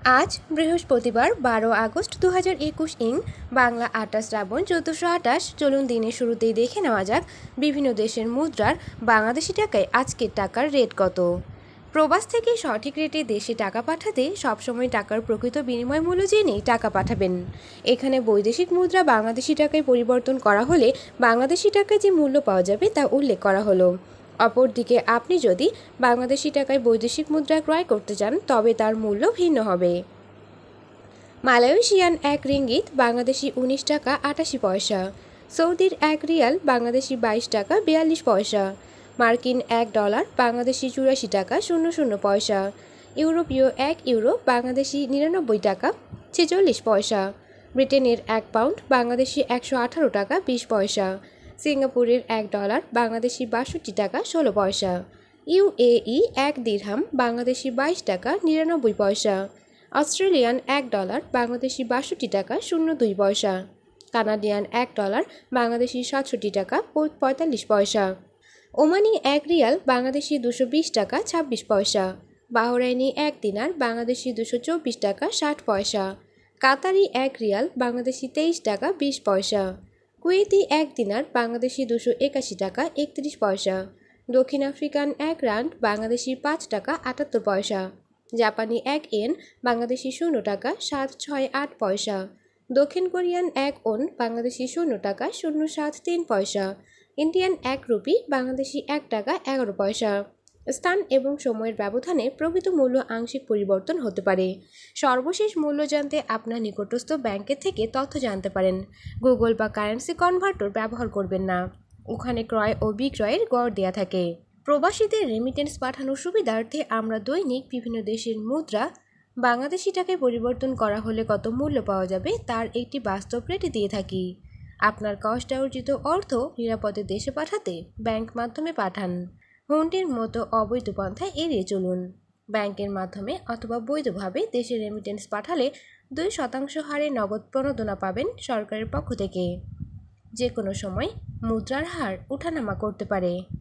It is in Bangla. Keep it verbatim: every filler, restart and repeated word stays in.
আজ বৃহস্পতিবার বারো আগস্ট দু হাজার একুশ ইং বাংলা আটাশ শ্রাবণ চোদ্দোশো আটাশ। চলুন দিনের শুরুতেই দেখে নেওয়া যাক বিভিন্ন দেশের মুদ্রার বাংলাদেশি টাকায় আজকের টাকার রেট কত। প্রবাস থেকে সঠিক রেটে দেশে টাকা পাঠাতে সবসময় টাকার প্রকৃত বিনিময় মূল্য জেনেই টাকা পাঠাবেন। এখানে বৈদেশিক মুদ্রা বাংলাদেশি টাকায় পরিবর্তন করা হলে বাংলাদেশি টাকায় যে মূল্য পাওয়া যাবে তা উল্লেখ করা হলো। অপরদিকে আপনি যদি বাংলাদেশি টাকায় বৈদেশিক মুদ্রা ক্রয় করতে চান তবে তার মূল্য ভিন্ন হবে। মালয়েশিয়ান এক রিঙ্গিত বাংলাদেশি উনিশ টাকা আটাশি পয়সা, সৌদির এক রিয়াল বাংলাদেশি বাইশ টাকা বিয়াল্লিশ পয়সা, মার্কিন এক ডলার বাংলাদেশি চুরাশি টাকা শূন্য শূন্য পয়সা, ইউরোপীয় এক ইউরো বাংলাদেশি নিরানব্বই টাকা ছেচল্লিশ পয়সা, ব্রিটেনের এক পাউন্ড বাংলাদেশি একশো আঠারো টাকা বিশ পয়সা, সিঙ্গাপুরের এক ডলার বাংলাদেশি বাষট্টি টাকা ষোলো পয়সা, ইউএই এক দিরহাম বাংলাদেশি বাইশ টাকা নিরানব্বই পয়সা, অস্ট্রেলিয়ান এক ডলার বাংলাদেশি বাষট্টি টাকা শূন্য দুই পয়সা, কানাডিয়ান এক ডলার বাংলাদেশি সাতষট্টি টাকা পঁয়তাল্লিশ পয়সা, ওমানি এক রিয়াল বাংলাদেশি দুশো বিশ টাকা ছাব্বিশ পয়সা, বাহরাইনি এক দিনার বাংলাদেশি দুশো চব্বিশ টাকা ষাট পয়সা, কাতারি এক রিয়াল বাংলাদেশি তেইশ টাকা বিশ পয়সা, কুয়েতি এক দিনার বাংলাদেশি দুশো একাশি টাকা একত্রিশ পয়সা, দক্ষিণ আফ্রিকান এক রান্ড বাংলাদেশি পাঁচ টাকা আটাত্তর পয়সা, জাপানি এক ইয়েন বাংলাদেশি শূন্য টাকা সাত ছয় আট পয়সা, দক্ষিণ কোরিয়ান এক ওন বাংলাদেশি শূন্য টাকা শূন্য সাত তিন পয়সা, ইন্ডিয়ান এক রুপি বাংলাদেশি এক টাকা এগারো পয়সা। স্থান এবং সময়ের ব্যবধানে প্রকৃত মূল্য আংশিক পরিবর্তন হতে পারে। সর্বশেষ মূল্য জানতে আপনার নিকটস্থ ব্যাংকের থেকে তথ্য জানতে পারেন। গুগল বা কারেন্সি কনভার্টর ব্যবহার করবেন না, ওখানে ক্রয় ও বিক্রয়ের গড় দেয়া থাকে। প্রবাসীদের রেমিটেন্স পাঠানোর সুবিধার্থে আমরা দৈনিক বিভিন্ন দেশের মুদ্রা বাংলাদেশি টাকায় পরিবর্তন করা হলে কত মূল্য পাওয়া যাবে তার একটি বাস্তব রেট দিয়ে থাকি। আপনার কষ্টে অর্জিত অর্থ নিরাপদে দেশে পাঠাতে ব্যাংক মাধ্যমে পাঠান। হুন্ডির মতো অবৈধ পন্থায় এড়িয়ে চলুন। ব্যাংকের মাধ্যমে অথবা বৈধভাবে দেশে রেমিটেন্স পাঠালে দুই শতাংশ হারে নগদ প্রণোদনা পাবেন সরকারের পক্ষ থেকে। যে কোনো সময় মুদ্রার হার ওঠানামা করতে পারে।